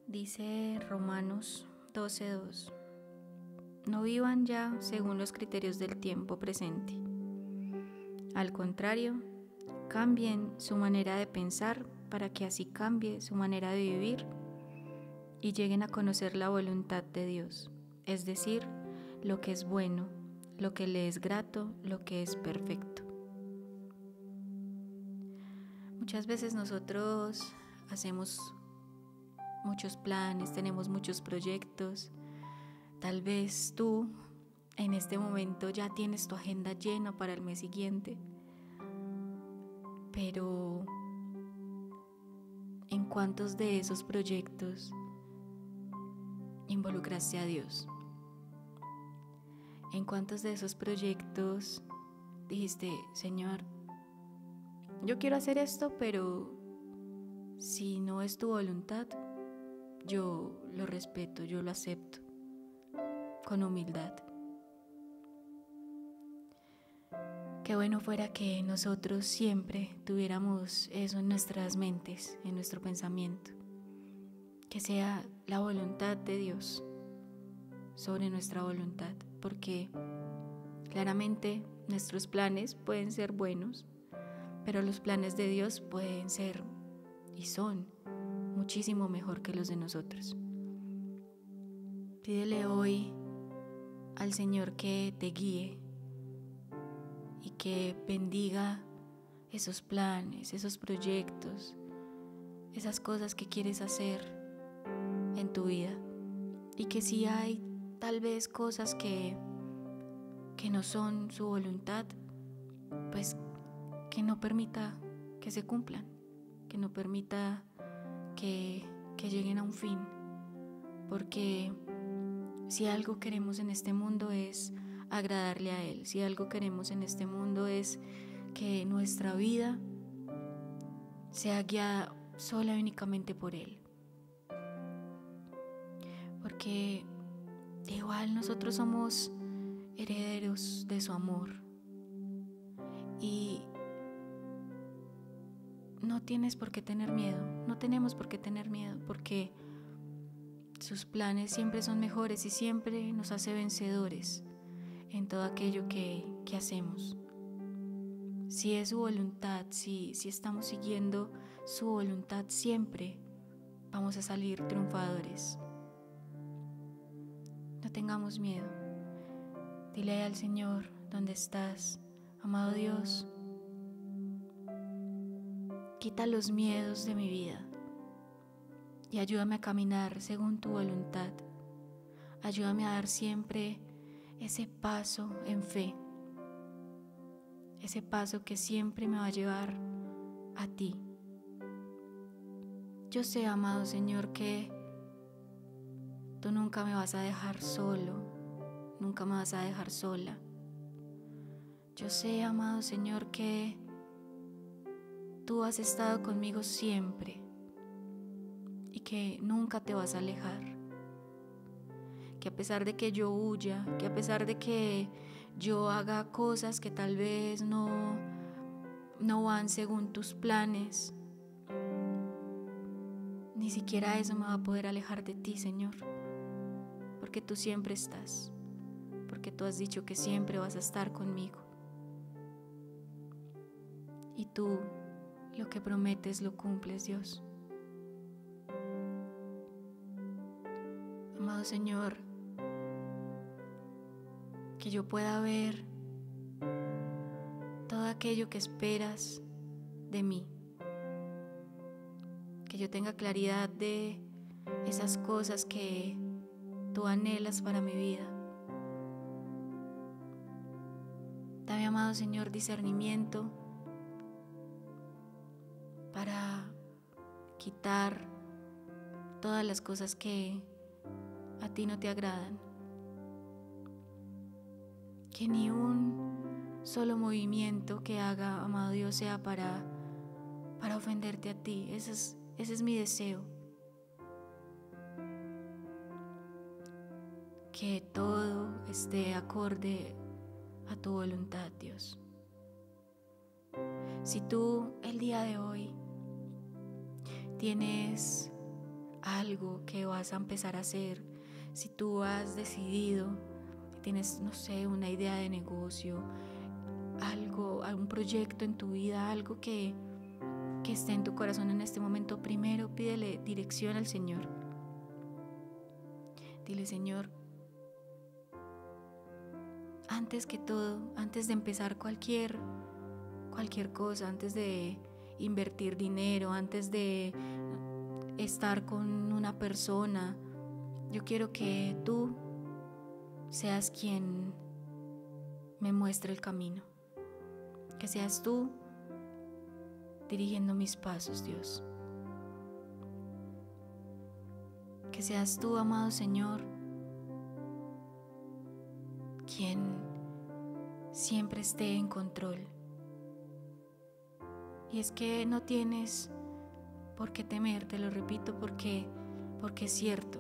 Dice Romanos 12:2: no vivan ya según los criterios del tiempo presente. Al contrario, cambien su manera de pensar para que así cambie su manera de vivir y lleguen a conocer la voluntad de Dios, es decir, lo que es bueno, lo que le es grato, lo que es perfecto. Muchas veces nosotros hacemos muchos planes, tenemos muchos proyectos. Tal vez tú en este momento ya tienes tu agenda llena para el mes siguiente, pero ¿en cuántos de esos proyectos involucraste a Dios? ¿En cuántos de esos proyectos dijiste, Señor, yo quiero hacer esto, pero si no es tu voluntad, yo lo respeto, yo lo acepto con humildad? Qué bueno fuera que nosotros siempre tuviéramos eso en nuestras mentes, en nuestro pensamiento, que sea la voluntad de Dios sobre nuestra voluntad, porque claramente nuestros planes pueden ser buenos, pero los planes de Dios pueden ser y son muchísimo mejor que los de nosotros. Pídele hoy al Señor que te guíe y que bendiga esos planes, esos proyectos, esas cosas que quieres hacer en tu vida, y que si hay tal vez cosas que no son su voluntad, pues que no permita que se cumplan, que no permita que lleguen a un fin, porque si algo queremos en este mundo es agradarle a Él, si algo queremos en este mundo es que nuestra vida sea guiada sola y únicamente por Él, porque igual nosotros somos herederos de su amor y no tienes por qué tener miedo, no tenemos por qué tener miedo, porque sus planes siempre son mejores y siempre nos hace vencedores en todo aquello que hacemos. Si es su voluntad, si estamos siguiendo su voluntad, siempre vamos a salir triunfadores. No tengamos miedo. Dile al Señor, ¿dónde estás? Amado Dios, quita los miedos de mi vida y ayúdame a caminar según tu voluntad. Ayúdame a dar siempre ese paso en fe, ese paso que siempre me va a llevar a ti. Yo sé, amado Señor, que tú nunca me vas a dejar solo, nunca me vas a dejar sola. Yo sé, amado Señor, que tú has estado conmigo siempre y que nunca te vas a alejar. Que a pesar de que yo huya, que a pesar de que yo haga cosas que tal vez no van según tus planes, ni siquiera eso me va a poder alejar de ti, Señor, porque tú siempre estás, porque tú has dicho que siempre vas a estar conmigo. Y tú lo que prometes lo cumples, Dios. Amado Señor, que yo pueda ver todo aquello que esperas de mí, que yo tenga claridad de esas cosas que tú anhelas para mi vida. Dame, amado Señor, discernimiento para quitar todas las cosas que a ti no te agradan. Que ni un solo movimiento que haga, amado Dios, sea para ofenderte a ti. Ese es mi deseo. Que todo esté acorde a tu voluntad, Dios. Si tú el día de hoy tienes algo que vas a empezar a hacer, si tú has decidido, tienes, no sé, una idea de negocio, algo, algún proyecto en tu vida, algo que esté en tu corazón en este momento, primero pídele dirección al Señor. Dile: Señor, antes que todo, antes de empezar cualquier cosa, antes de invertir dinero, antes de estar con una persona, yo quiero que tú seas quien me muestre el camino, que seas tú dirigiendo mis pasos, Dios. Que seas tú, amado Señor, quien siempre esté en control. Y es que no tienes por qué temer, te lo repito, porque es cierto,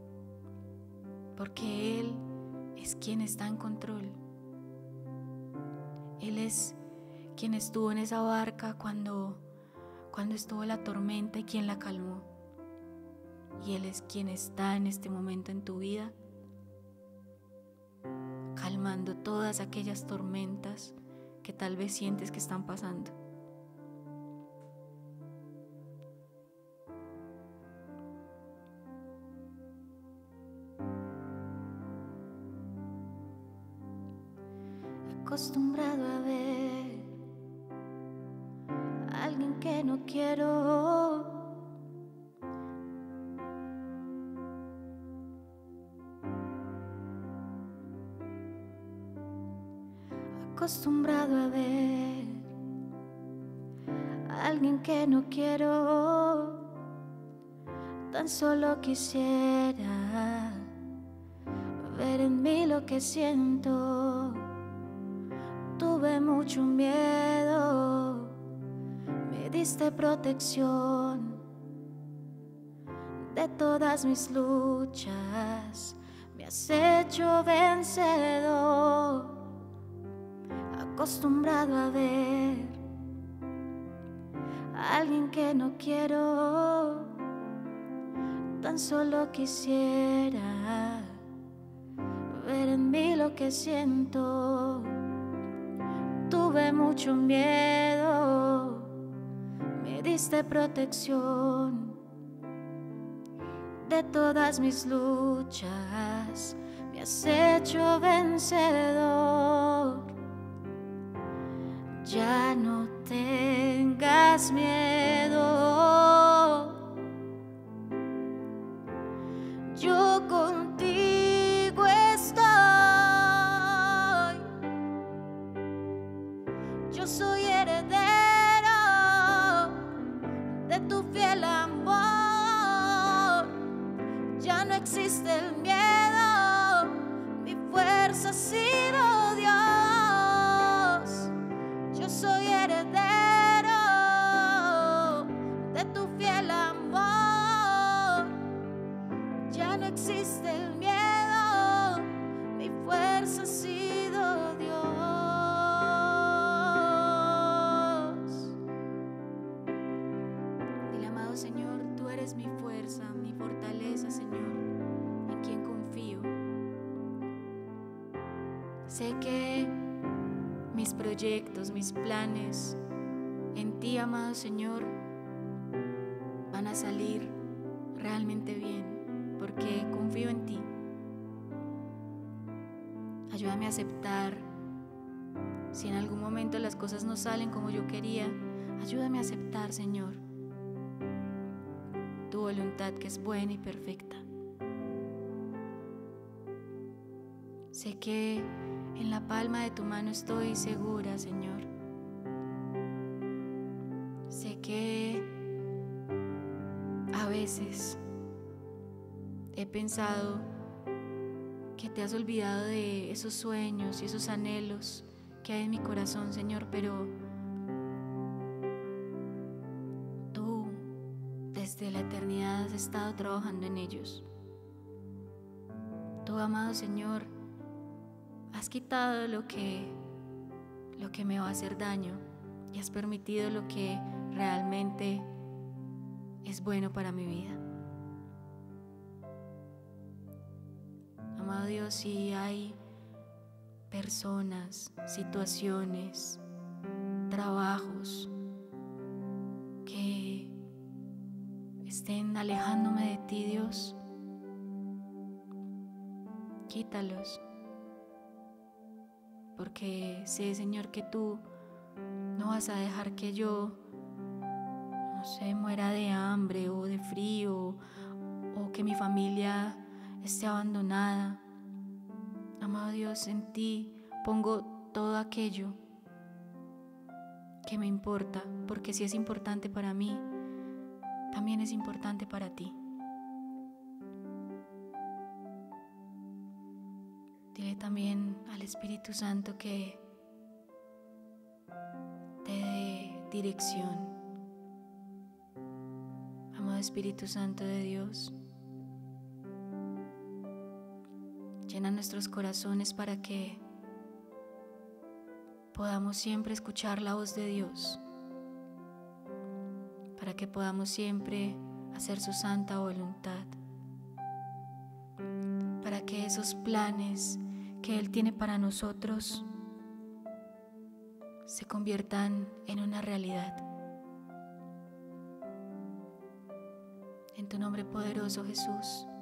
porque Él es quien está en control. Él es quien estuvo en esa barca cuando estuvo la tormenta y quien la calmó. Y Él es quien está en este momento en tu vida, calmando todas aquellas tormentas que tal vez sientes que están pasando. Acostumbrado a ver a alguien que no quiero, acostumbrado a ver a alguien que no quiero, tan solo quisiera ver en mí lo que siento. Tuve mucho miedo, me diste protección de todas mis luchas, me has hecho vencedor. Acostumbrado a ver a alguien que no quiero, tan solo quisiera ver en mí lo que siento. Tuve mucho miedo, me diste protección de todas mis luchas, me has hecho vencedor. Ya no tengas miedo, yo contigo estoy. Yo soy heredero de tu fiel amor. Ya no existe el miedo, mi fuerza ha sido Dios. Yo soy heredero de tu fiel amor. Ya no existe el miedo, mi fuerza ha sido Dios. Dile: amado Señor, tú eres mi fuerza, mi fortaleza, Señor, en quien confío. Sé que mis proyectos, mis planes en ti, amado Señor, van a salir realmente bien, porque confío en ti. Ayúdame a aceptar si en algún momento las cosas no salen como yo quería. Ayúdame a aceptar, Señor, tu voluntad, que es buena y perfecta. Sé que en la palma de tu mano estoy segura, Señor. Sé que a veces he pensado que te has olvidado de esos sueños y esos anhelos que hay en mi corazón, Señor, pero tú desde la eternidad has estado trabajando en ellos. Tú, amado Señor, has quitado lo que me va a hacer daño y has permitido lo que realmente es bueno para mi vida. Dios, si hay personas, situaciones, trabajos que estén alejándome de ti, Dios, quítalos, porque sé, Señor, que tú no vas a dejar que yo, no sé, muera de hambre o de frío, o que mi familia esté abandonada. Amado Dios, en ti pongo todo aquello que me importa, porque si es importante para mí, también es importante para ti. Dile también al Espíritu Santo que te dé dirección. Amado Espíritu Santo de Dios, llena nuestros corazones para que podamos siempre escuchar la voz de Dios, para que podamos siempre hacer su santa voluntad, para que esos planes que Él tiene para nosotros se conviertan en una realidad. En tu nombre poderoso, Jesús.